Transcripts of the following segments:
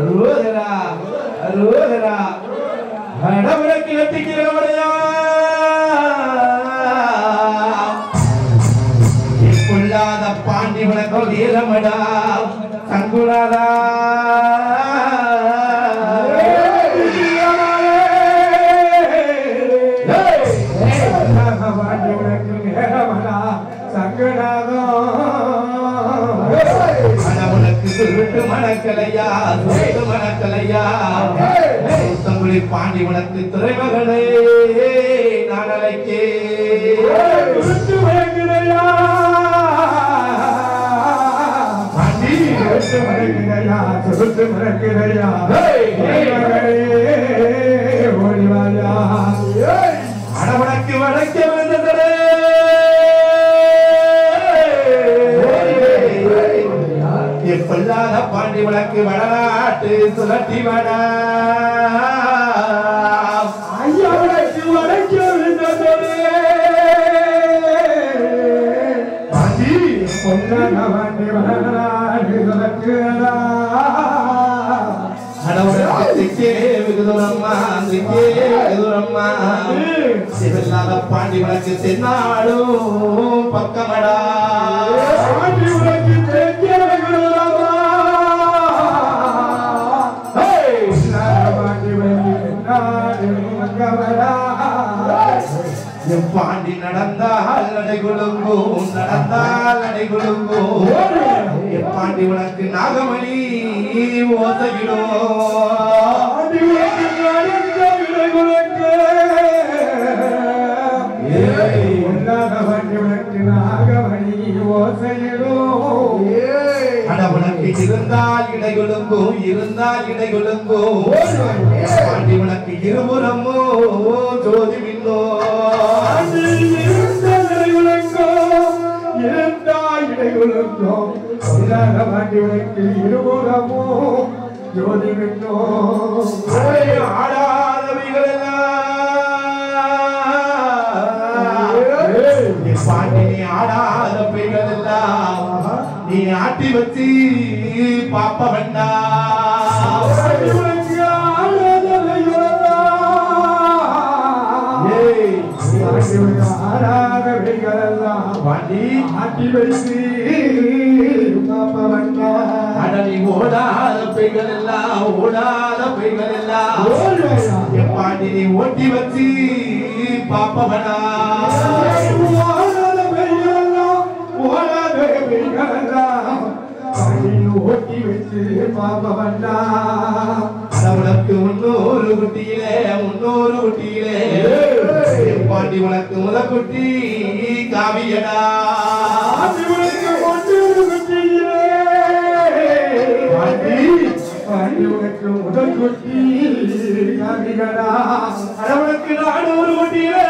அருவதரா அருவதரா கடவுளுக்கு வெட்டிக்கிறவரையா கொள்ளாத பாண்டி வணக்கம் நீலமடா சங்குடாதா பாண்டி வணக்கம் நீலமடா சங்குடாதோ மனமுனக்கு சுருட்டு மணக்கலையா சுருட்டு மணக்கலையா தங்குளி பாண்டி வணக்கு துறைமகனே நான் அழைக்கே சுருட்டு மணக்கலையா சுருட்டு மணக்கலையா ஓடிவாயா அடவனக்கு வடக்க வந்ததே பொல்லாத பாண்டி வழக்கு வடநாட்டு சுழட்டி வட ஐயா வழக்கு வடக்க வந்ததே பாண்டி பொல்லாத பாண்டி வடநாட்டு சுழட்டி வட அடவனக்கு விகுதுரம்மா விகுதுரம்மா சிவல்லாத பாண்டி வழக்கு தென்னாடும் பக்கமடா பாண்டி வழக்கு பாண்டி நடந்தால் நடைகுழுங்கும் நடந்தால் நடைகுழுங்கும் பாண்டி உனக்கு நாகமணி ஓசையிடும் நாகமணி ஓசையிடும் அடவனுக்கு இருந்தால் இடைகுழுங்கும் இருந்தால் இடைகுழுங்கும் பாண்டி உனக்கு இருபுறமோ ஜோதி மின்னோ பாண்டி இருபுறமோ ஜோதி மின்னோ ஆடாதவைகள் பாண்டி நீ ஆடாத பெய்கள் எல்லாம் நீ ஆட்டி வச்சு பாப்ப வேண்டா பாண்டி ஆட்டி வச்சு பாப்ப வேண்டா அடனி ஓடாத பெய்கள் எல்லாம் ஓடாத பெய்கள் எல்லாம் பாண்டி நீ ஓட்டி வச்சு பாப்ப வேண்டா ஓட்டி வச்சு பாப்ப வந்தா உனக்கு முன்னூறு குட்டியிலே பாண்டி உனக்கு முத குட்டி காவியடா உனக்கு முன்னூறு குட்டியிலே பாண்டி உனக்கு முதல் குட்டி காவியடா உனக்கு 400 குட்டியிலே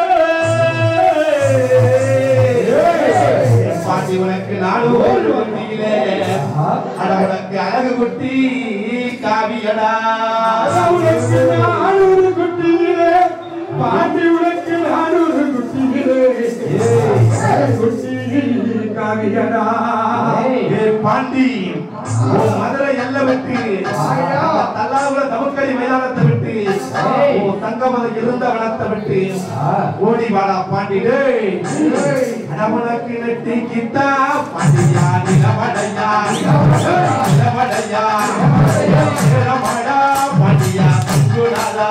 பாண்டி உனக்கு 400 குட்டியிலே உனக்கு அழகு குட்டி காவியடா உனக்கு 400 குட்டியிலே பாண்டி உனக்கு 400 குட்டியிலே குட்டி காவியடா பாண்டி மதுரை எல்ல விட்டு தல்லாவுல தமுக்கடி மைதானத்தை விட்டு தங்கமத இருந்த வனத்தை விட்டு ஓடி வாடா பாண்டி உனக்கு நெட்டி கிட்டா பாண்டியா நிலவடையா நிலவடையா நிலவடா பாண்டியா தங்குடாதா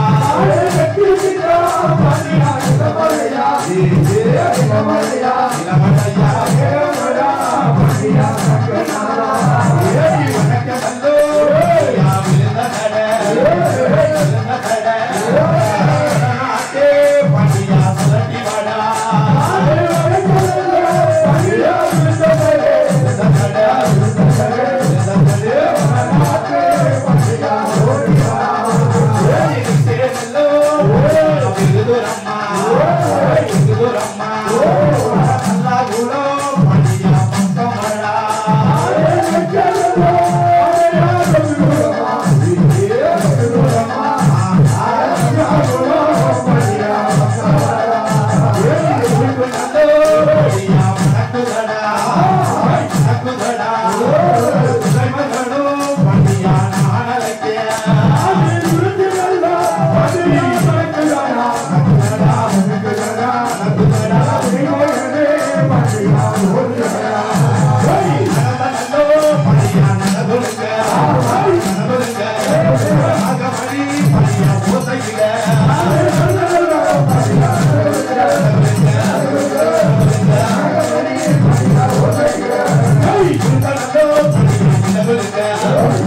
பாண்டியா நிலவடையா நிலவடையா நிலவடையா பாண்டியா தங்குடாதா வணக்க வந்தோ யா விழுந்த நட விழுந்த நட பாண்டியா சுழட்டி வாடா பாண்டியா விழுந்த நட விழுந்த நட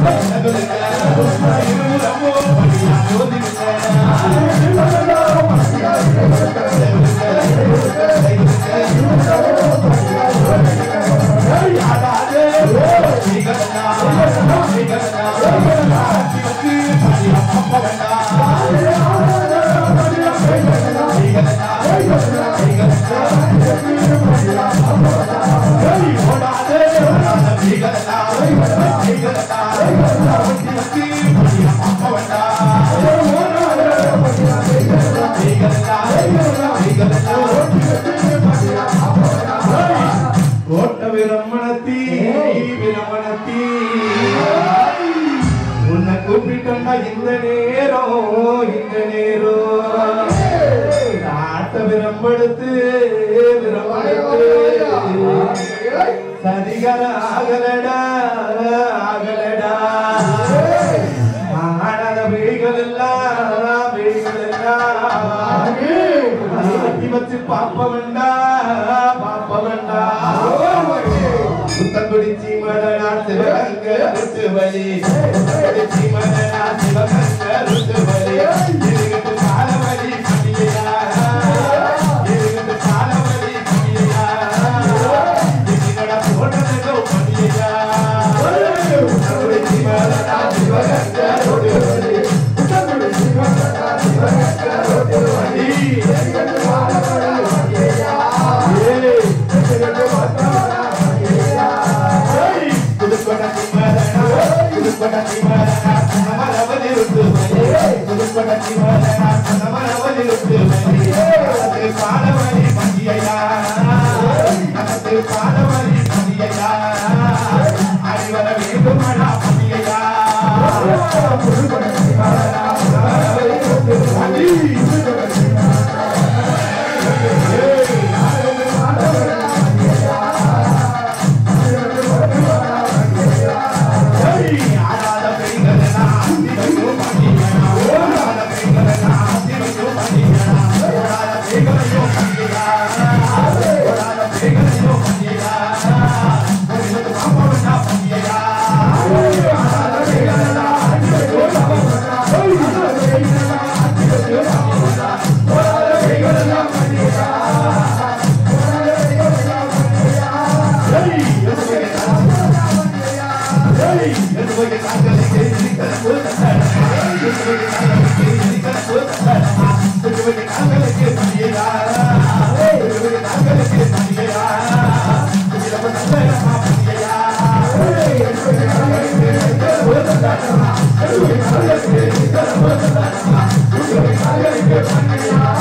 உன்னை கூப்பிட்டா இந்த நேரம் ஆட்ட விரம்படுத்து சரிகர ஆகலடா ஆனத வேகள் எல்லாம் வச்சு பாப்ப வேண்டா புத்தங்குடிச்சி மரணா சிவகங்க ருத்துவலி புத்தங்குடிச்சி மரணா சிவகங்க ருத்துவலி இருகிட்டு காலவலி கடியா இருகிட்டு காலவலி கடியா இதுங்கட போட்டதோ கடியா புத்தங்குடிச்சி மரணா சிவகங்க ருத்துவலி புத்தங்குடிச்சி மரணா சிவகங்க ருத்துவலி இருகிட்டு காலவலி கடியா Hey!